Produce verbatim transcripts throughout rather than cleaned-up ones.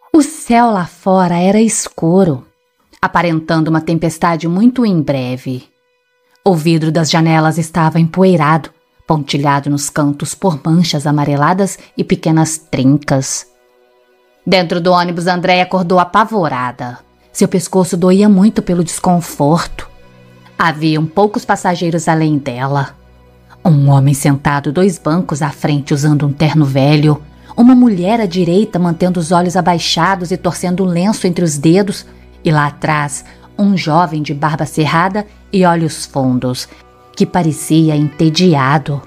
O céu lá fora era escuro, aparentando uma tempestade muito em breve. O vidro das janelas estava empoeirado, pontilhado nos cantos por manchas amareladas e pequenas trincas. Dentro do ônibus, Andréia acordou apavorada. Seu pescoço doía muito pelo desconforto. Haviam poucos passageiros além dela. Um homem sentado dois bancos à frente usando um terno velho, uma mulher à direita mantendo os olhos abaixados e torcendo um lenço entre os dedos, e lá atrás um jovem de barba cerrada e olhos fundos, que parecia entediado.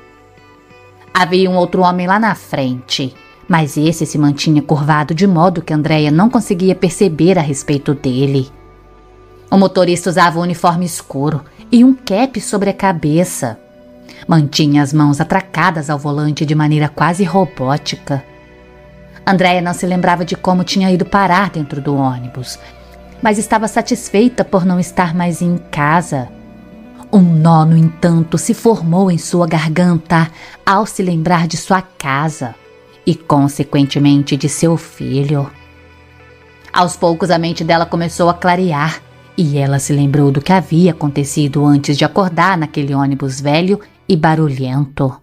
Havia um outro homem lá na frente, mas esse se mantinha curvado de modo que Andréia não conseguia perceber a respeito dele. O motorista usava um uniforme escuro e um cap sobre a cabeça. Mantinha as mãos atracadas ao volante de maneira quase robótica. Andréia não se lembrava de como tinha ido parar dentro do ônibus, mas estava satisfeita por não estar mais em casa. Um nó, no entanto, se formou em sua garganta ao se lembrar de sua casa e, consequentemente, de seu filho. Aos poucos, a mente dela começou a clarear e ela se lembrou do que havia acontecido antes de acordar naquele ônibus velho e barulhento.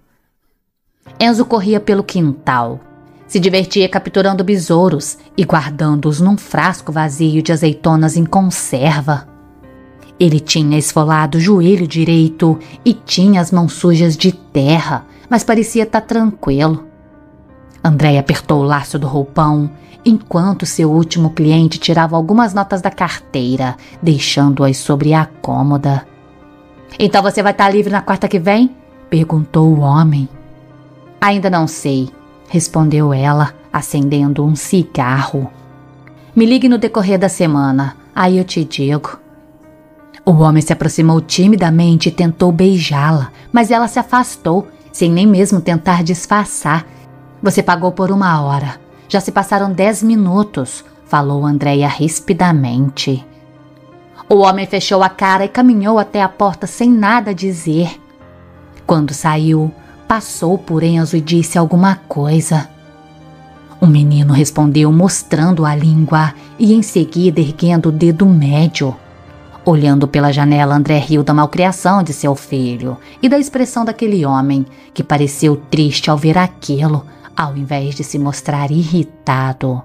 Enzo corria pelo quintal. Se divertia capturando besouros e guardando-os num frasco vazio de azeitonas em conserva. Ele tinha esfolado o joelho direito e tinha as mãos sujas de terra, mas parecia estar tranquilo. Andréia apertou o laço do roupão, enquanto seu último cliente tirava algumas notas da carteira, deixando-as sobre a cômoda. "Então você vai estar livre na quarta que vem?" perguntou o homem. "Ainda não sei", respondeu ela, acendendo um cigarro. "Me ligue no decorrer da semana, aí eu te digo." O homem se aproximou timidamente e tentou beijá-la, mas ela se afastou, sem nem mesmo tentar disfarçar. "Você pagou por uma hora. Já se passaram dez minutos", falou Andréia rispidamente. O homem fechou a cara e caminhou até a porta sem nada dizer. Quando saiu, passou por Enzo e disse alguma coisa. O menino respondeu mostrando a língua e em seguida erguendo o dedo médio. Olhando pela janela, André riu da malcriação de seu filho e da expressão daquele homem, que pareceu triste ao ver aquilo, ao invés de se mostrar irritado.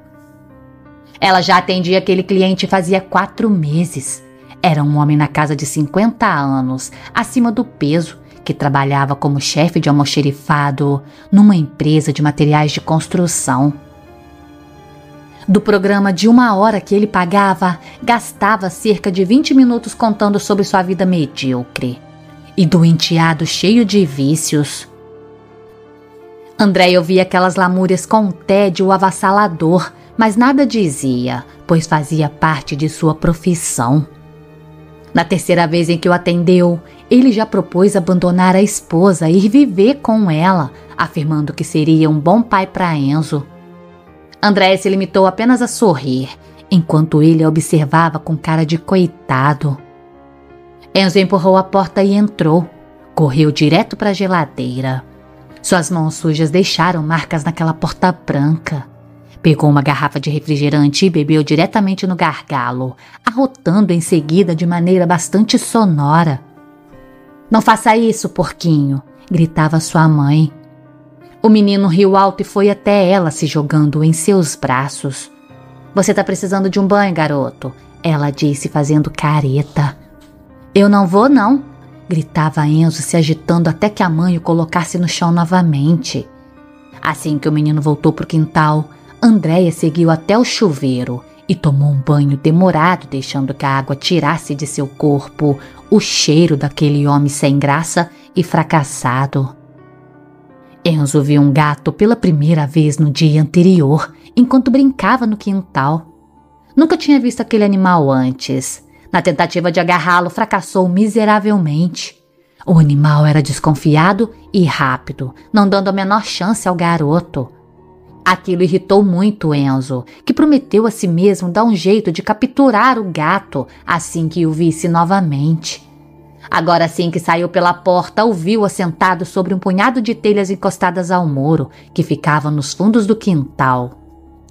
Ela já atendia aquele cliente fazia quatro meses. Era um homem na casa de cinquenta anos, acima do peso, que trabalhava como chefe de almoxerifado numa empresa de materiais de construção. Do programa de uma hora que ele pagava, gastava cerca de vinte minutos contando sobre sua vida medíocre e do enteado cheio de vícios. Andréia ouvia aquelas lamúrias com um tédio avassalador, mas nada dizia, pois fazia parte de sua profissão. Na terceira vez em que o atendeu, ele já propôs abandonar a esposa e ir viver com ela, afirmando que seria um bom pai para Enzo. Andréia se limitou apenas a sorrir, enquanto ele a observava com cara de coitado. Enzo empurrou a porta e entrou. Correu direto para a geladeira. Suas mãos sujas deixaram marcas naquela porta branca. Pegou uma garrafa de refrigerante e bebeu diretamente no gargalo, arrotando em seguida de maneira bastante sonora. "Não faça isso, porquinho!" gritava sua mãe. O menino riu alto e foi até ela, se jogando em seus braços. "Você tá precisando de um banho, garoto?" ela disse, fazendo careta. "Eu não vou, não!" gritava Enzo, se agitando até que a mãe o colocasse no chão novamente. Assim que o menino voltou pro quintal, Andréia seguiu até o chuveiro e tomou um banho demorado, deixando que a água tirasse de seu corpo o cheiro daquele homem sem graça e fracassado. Enzo viu um gato pela primeira vez no dia anterior, enquanto brincava no quintal. Nunca tinha visto aquele animal antes. Na tentativa de agarrá-lo, fracassou miseravelmente. O animal era desconfiado e rápido, não dando a menor chance ao garoto. Aquilo irritou muito Enzo, que prometeu a si mesmo dar um jeito de capturar o gato assim que o visse novamente. Agora, assim que saiu pela porta, o viu assentado sobre um punhado de telhas encostadas ao muro, que ficava nos fundos do quintal.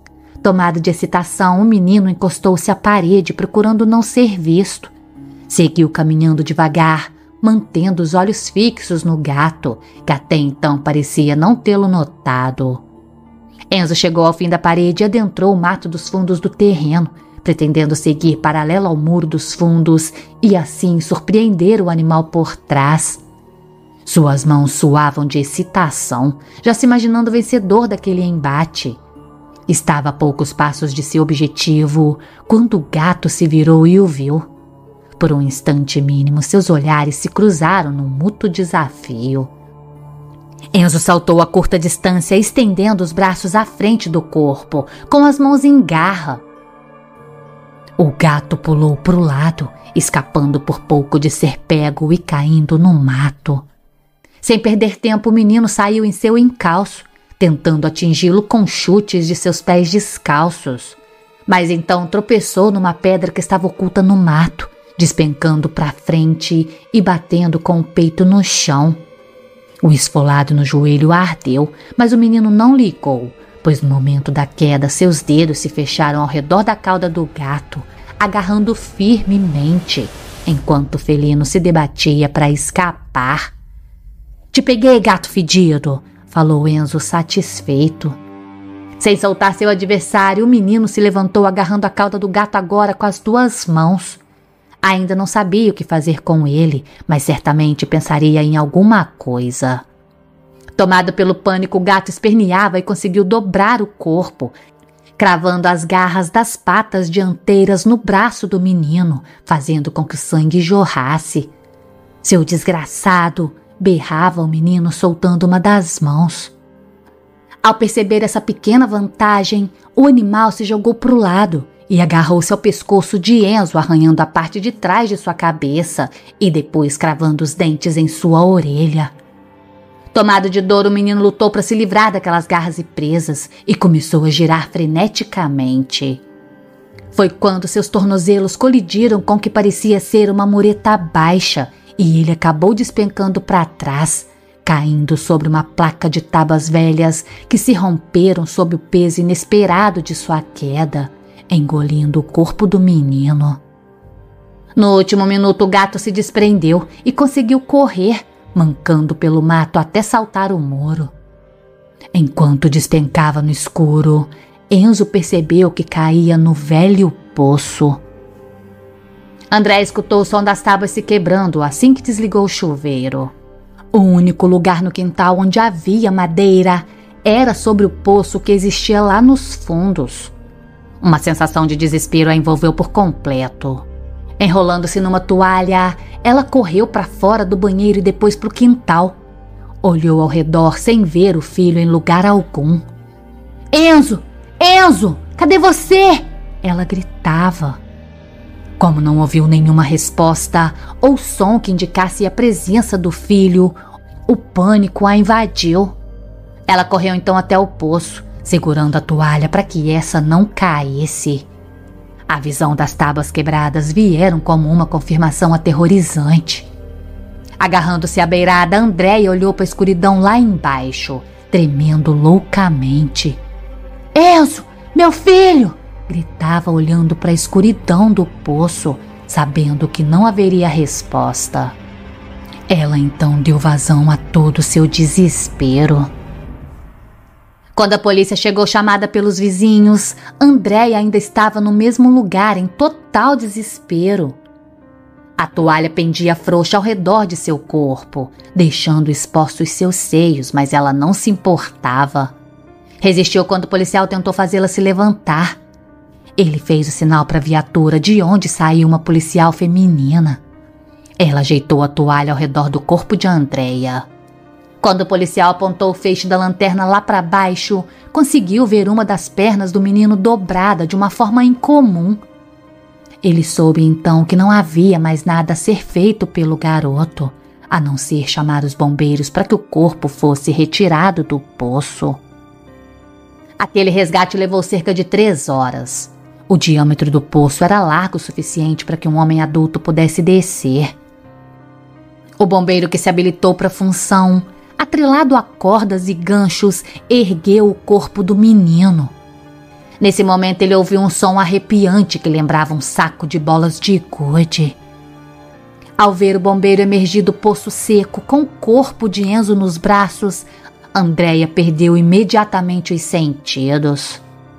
Tomado de excitação, o menino encostou-se à parede, procurando não ser visto. Seguiu caminhando devagar, mantendo os olhos fixos no gato, que até então parecia não tê-lo notado. Enzo chegou ao fim da parede e adentrou o mato dos fundos do terreno, pretendendo seguir paralelo ao muro dos fundos e assim surpreender o animal por trás. Suas mãos suavam de excitação, já se imaginando o vencedor daquele embate. Estava a poucos passos de seu objetivo, quando o gato se virou e o viu. Por um instante mínimo, seus olhares se cruzaram num mútuo desafio. Enzo saltou a curta distância, estendendo os braços à frente do corpo, com as mãos em garra. O gato pulou para o lado, escapando por pouco de ser pego e caindo no mato. Sem perder tempo, o menino saiu em seu encalço, tentando atingi-lo com chutes de seus pés descalços. Mas então tropeçou numa pedra que estava oculta no mato, despencando para frente e batendo com o peito no chão. O esfolado no joelho ardeu, mas o menino não ligou, pois no momento da queda seus dedos se fecharam ao redor da cauda do gato, agarrando firmemente, enquanto o felino se debatia para escapar. "Te peguei, gato fedido", falou Enzo satisfeito. Sem soltar seu adversário, o menino se levantou agarrando a cauda do gato agora com as duas mãos. Ainda não sabia o que fazer com ele, mas certamente pensaria em alguma coisa. Tomado pelo pânico, o gato esperneava e conseguiu dobrar o corpo, cravando as garras das patas dianteiras no braço do menino, fazendo com que o sangue jorrasse. "Seu desgraçado!" berrava o menino, soltando uma das mãos. Ao perceber essa pequena vantagem, o animal se jogou para o lado e agarrou-se ao pescoço de Enzo, arranhando a parte de trás de sua cabeça e depois cravando os dentes em sua orelha. Tomado de dor, o menino lutou para se livrar daquelas garras e presas e começou a girar freneticamente. Foi quando seus tornozelos colidiram com o que parecia ser uma mureta baixa e ele acabou despencando para trás, caindo sobre uma placa de tábuas velhas que se romperam sob o peso inesperado de sua queda, engolindo o corpo do menino. No último minuto, o gato se desprendeu e conseguiu correr, mancando pelo mato até saltar o muro. Enquanto despencava no escuro, Enzo percebeu que caía no velho poço. André escutou o som das tábuas se quebrando assim que desligou o chuveiro. O único lugar no quintal onde havia madeira era sobre o poço que existia lá nos fundos. Uma sensação de desespero a envolveu por completo. Enrolando-se numa toalha, ela correu para fora do banheiro e depois para o quintal. Olhou ao redor sem ver o filho em lugar algum. "Enzo! Enzo! Cadê você?" ela gritava. Como não ouviu nenhuma resposta ou som que indicasse a presença do filho, o pânico a invadiu. Ela correu então até o poço, segurando a toalha para que essa não caísse. A visão das tábuas quebradas vieram como uma confirmação aterrorizante. Agarrando-se à beirada, Andréia olhou para a escuridão lá embaixo, tremendo loucamente. "Enzo, meu filho!" gritava olhando para a escuridão do poço, sabendo que não haveria resposta. Ela então deu vazão a todo o seu desespero. Quando a polícia chegou chamada pelos vizinhos, Andréia ainda estava no mesmo lugar em total desespero. A toalha pendia frouxa ao redor de seu corpo, deixando expostos seus seios, mas ela não se importava. Resistiu quando o policial tentou fazê-la se levantar. Ele fez o sinal para a viatura de onde saiu uma policial feminina. Ela ajeitou a toalha ao redor do corpo de Andréia. Quando o policial apontou o feixe da lanterna lá para baixo, conseguiu ver uma das pernas do menino dobrada de uma forma incomum. Ele soube então que não havia mais nada a ser feito pelo garoto, a não ser chamar os bombeiros para que o corpo fosse retirado do poço. Aquele resgate levou cerca de três horas. O diâmetro do poço era largo o suficiente para que um homem adulto pudesse descer. O bombeiro que se habilitou para a função, atrelado a cordas e ganchos, ergueu o corpo do menino. Nesse momento ele ouviu um som arrepiante que lembrava um saco de bolas de gude. Ao ver o bombeiro emergir do poço seco com o corpo de Enzo nos braços, Andréia perdeu imediatamente os sentidos.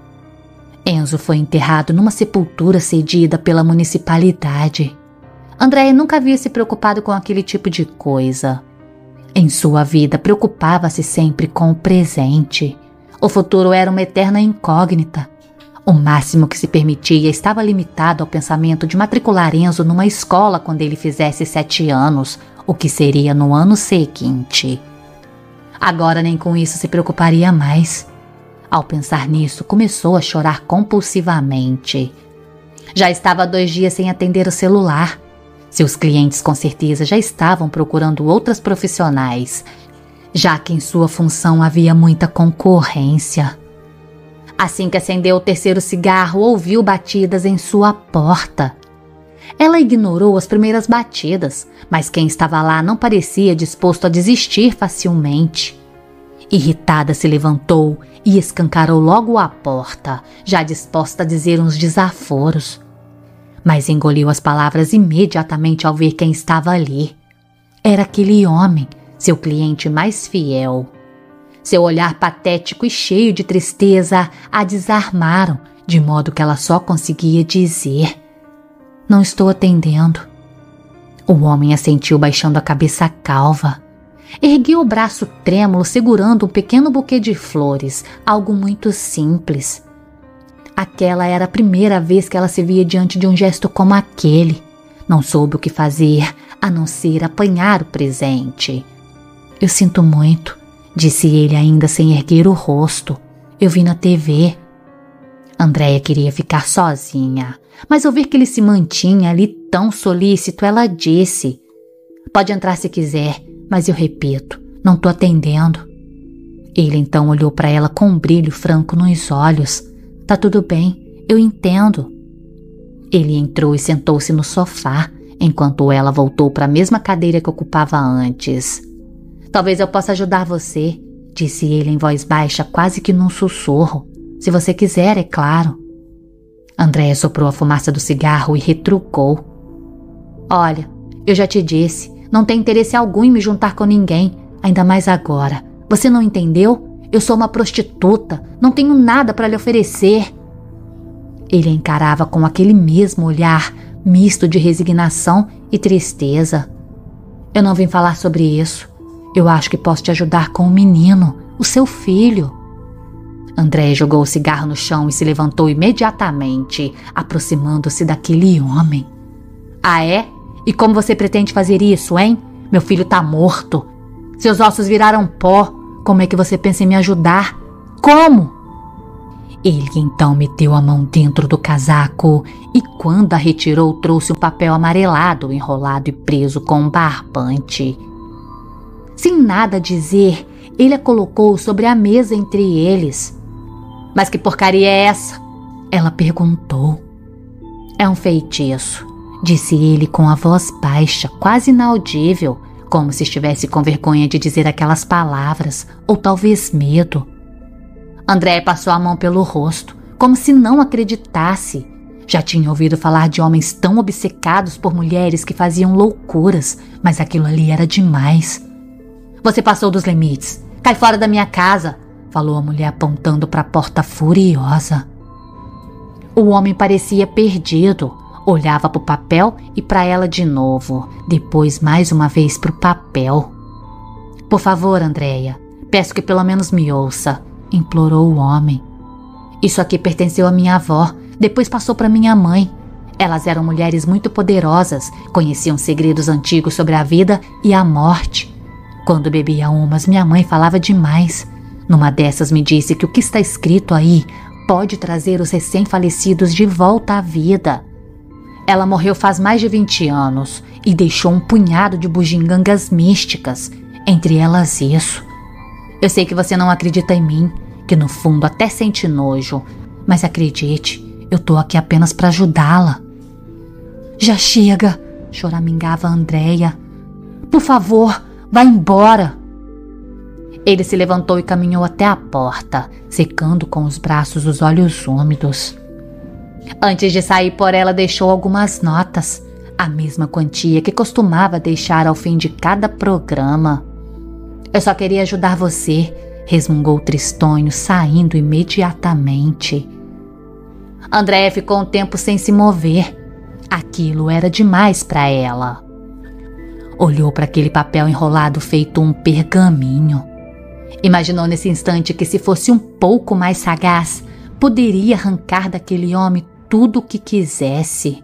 Enzo foi enterrado numa sepultura cedida pela municipalidade. Andréia nunca havia se preocupado com aquele tipo de coisa. Em sua vida, preocupava-se sempre com o presente. O futuro era uma eterna incógnita. O máximo que se permitia estava limitado ao pensamento de matricular Enzo numa escola quando ele fizesse sete anos, o que seria no ano seguinte. Agora nem com isso se preocuparia mais. Ao pensar nisso, começou a chorar compulsivamente. Já estava há dois dias sem atender o celular. Seus clientes com certeza já estavam procurando outras profissionais, já que em sua função havia muita concorrência. Assim que acendeu o terceiro cigarro, ouviu batidas em sua porta. Ela ignorou as primeiras batidas, mas quem estava lá não parecia disposto a desistir facilmente. Irritada, se levantou e escancarou logo a porta, já disposta a dizer uns desaforos. Mas engoliu as palavras imediatamente ao ver quem estava ali. Era aquele homem, seu cliente mais fiel. Seu olhar patético e cheio de tristeza a desarmaram, de modo que ela só conseguia dizer: "Não estou atendendo." O homem assentiu baixando a cabeça calva. Ergueu o braço trêmulo segurando um pequeno buquê de flores, algo muito simples. Aquela era a primeira vez que ela se via diante de um gesto como aquele. Não soube o que fazer, a não ser apanhar o presente. "Eu sinto muito", disse ele ainda sem erguer o rosto. "Eu vi na T V." Andréia queria ficar sozinha, mas ao ver que ele se mantinha ali tão solícito, ela disse: "Pode entrar se quiser, mas eu repito, não tô atendendo." Ele então olhou para ela com um brilho franco nos olhos. "Tá tudo bem, eu entendo." Ele entrou e sentou-se no sofá, enquanto ela voltou para a mesma cadeira que ocupava antes. "Talvez eu possa ajudar você", disse ele em voz baixa, quase que num sussurro. "Se você quiser, é claro." Andréia soprou a fumaça do cigarro e retrucou: "Olha, eu já te disse, não tenho interesse algum em me juntar com ninguém, ainda mais agora. Você não entendeu? Eu sou uma prostituta, não tenho nada para lhe oferecer." Ele a encarava com aquele mesmo olhar, misto de resignação e tristeza. "Eu não vim falar sobre isso. Eu acho que posso te ajudar com o menino, o seu filho." Andréia jogou o cigarro no chão e se levantou imediatamente, aproximando-se daquele homem. "Ah, é? E como você pretende fazer isso, hein? Meu filho tá morto. Seus ossos viraram pó. Como é que você pensa em me ajudar? Como?" Ele então meteu a mão dentro do casaco e, quando a retirou, trouxe um papel amarelado, enrolado e preso com um barbante. Sem nada dizer, ele a colocou sobre a mesa entre eles. "Mas que porcaria é essa?" ela perguntou. "É um feitiço", disse ele com a voz baixa, quase inaudível, como se estivesse com vergonha de dizer aquelas palavras, ou talvez medo. Andréia passou a mão pelo rosto, como se não acreditasse. Já tinha ouvido falar de homens tão obcecados por mulheres que faziam loucuras, mas aquilo ali era demais. "Você passou dos limites. Cai fora da minha casa", falou a mulher apontando para a porta furiosa. O homem parecia perdido. Olhava para o papel e para ela de novo, depois mais uma vez para o papel. "Por favor, Andréia, peço que pelo menos me ouça", implorou o homem. "Isso aqui pertenceu à minha avó, depois passou para minha mãe. Elas eram mulheres muito poderosas, conheciam segredos antigos sobre a vida e a morte. Quando bebia umas, minha mãe falava demais. Numa dessas me disse que o que está escrito aí pode trazer os recém-falecidos de volta à vida. Ela morreu faz mais de vinte anos e deixou um punhado de bugigangas místicas, entre elas isso. Eu sei que você não acredita em mim, que no fundo até sente nojo, mas acredite, eu tô aqui apenas para ajudá-la." "Já chega", choramingava Andréia. "Por favor, vá embora." Ele se levantou e caminhou até a porta, secando com os braços os olhos úmidos. Antes de sair por ela, deixou algumas notas, a mesma quantia que costumava deixar ao fim de cada programa. Eu só queria ajudar você, resmungou tristonho, saindo imediatamente. Andréia ficou um tempo sem se mover. Aquilo era demais para ela. Olhou para aquele papel enrolado feito um pergaminho. Imaginou nesse instante que, se fosse um pouco mais sagaz, poderia arrancar daquele homem tudo o que quisesse.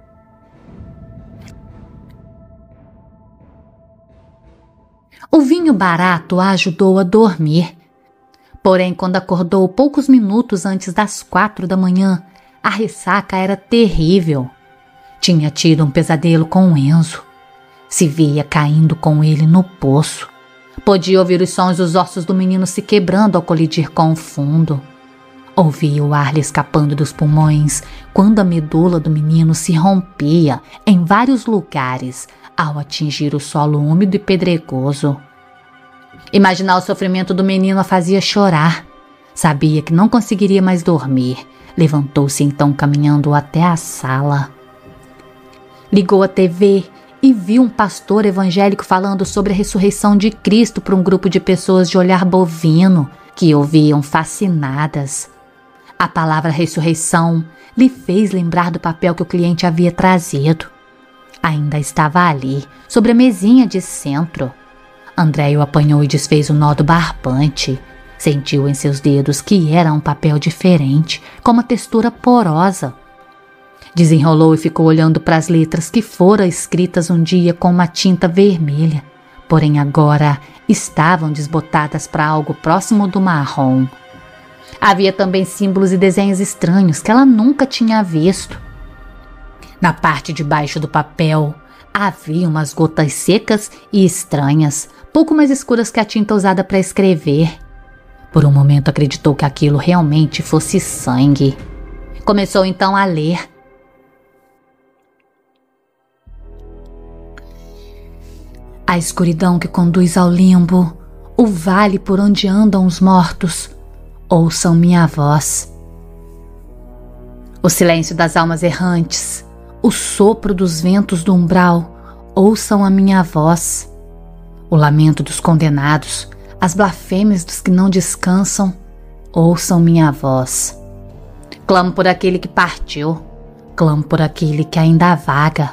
O vinho barato a ajudou a dormir. Porém, quando acordou poucos minutos antes das quatro da manhã, a ressaca era terrível. Tinha tido um pesadelo com o Enzo. Se via caindo com ele no poço. Podia ouvir os sons dos ossos do menino se quebrando ao colidir com o fundo. Ouvia o ar lhe escapando dos pulmões quando a medula do menino se rompia em vários lugares ao atingir o solo úmido e pedregoso. Imaginar o sofrimento do menino a fazia chorar. Sabia que não conseguiria mais dormir. Levantou-se então caminhando até a sala. Ligou a T V e viu um pastor evangélico falando sobre a ressurreição de Cristo para um grupo de pessoas de olhar bovino que ouviam fascinadas. A palavra ressurreição lhe fez lembrar do papel que o cliente havia trazido. Ainda estava ali, sobre a mesinha de centro. Andréia o apanhou e desfez o nó do barbante. Sentiu em seus dedos que era um papel diferente, com uma textura porosa. Desenrolou e ficou olhando para as letras que foram escritas um dia com uma tinta vermelha, porém agora estavam desbotadas para algo próximo do marrom. Havia também símbolos e desenhos estranhos que ela nunca tinha visto. Na parte de baixo do papel havia umas gotas secas e estranhas, pouco mais escuras que a tinta usada para escrever. Por um momento acreditou que aquilo realmente fosse sangue. Começou então a ler. A escuridão que conduz ao limbo, o vale por onde andam os mortos, ouçam minha voz. O silêncio das almas errantes, o sopro dos ventos do umbral, ouçam a minha voz. O lamento dos condenados, as blasfêmias dos que não descansam, ouçam minha voz. Clamo por aquele que partiu, clamo por aquele que ainda vaga.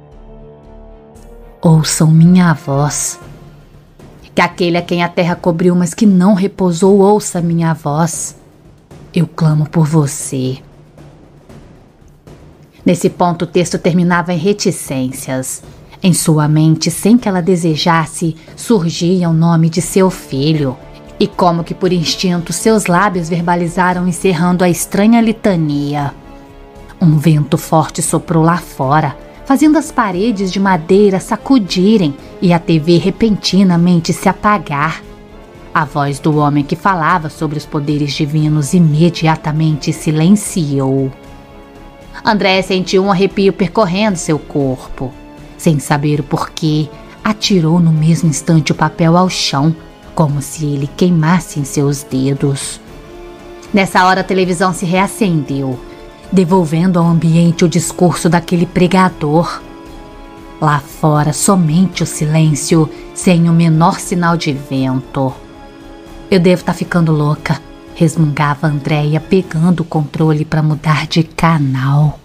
Ouçam minha voz. Que aquele a quem a terra cobriu, mas que não repousou, ouça minha voz. Eu clamo por você. Nesse ponto o texto terminava em reticências. Em sua mente, sem que ela desejasse, surgia o nome de seu filho. E como que por instinto, seus lábios verbalizaram encerrando a estranha litania. Um vento forte soprou lá fora, fazendo as paredes de madeira sacudirem e a T V repentinamente se apagar. A voz do homem que falava sobre os poderes divinos imediatamente silenciou. Andréia sentiu um arrepio percorrendo seu corpo. Sem saber o porquê, atirou no mesmo instante o papel ao chão, como se ele queimasse em seus dedos. Nessa hora a televisão se reacendeu, devolvendo ao ambiente o discurso daquele pregador. Lá fora, somente o silêncio, sem o menor sinal de vento. Eu devo estar ficando louca, resmungava Andréia, pegando o controle para mudar de canal.